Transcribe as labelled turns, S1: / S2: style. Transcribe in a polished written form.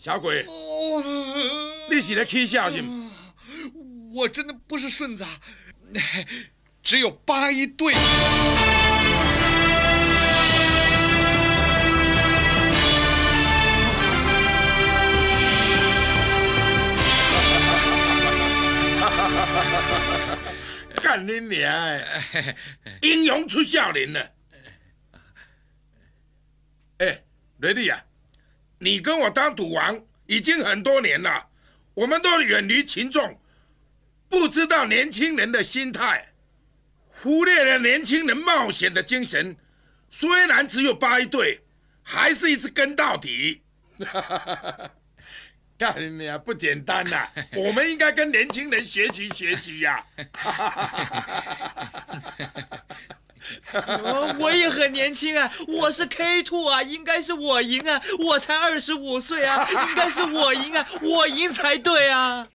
S1: 小鬼，你是咧起笑是唔？
S2: 我真的不是顺子啊，只有8一对。
S1: 干你娘的！英雄出少林了。雷利啊，你跟我当赌王已经很多年了，我们都远离群众，不知道年轻人的心态，忽略了年轻人冒险的精神。虽然只有8一对，还是一直跟到底。干你娘不简单呐！我们应该跟年轻人学习呀！
S3: 我也很年轻啊，我是 K2 啊，应该是我赢啊，我才25岁啊，应该是我赢啊，我赢才对啊。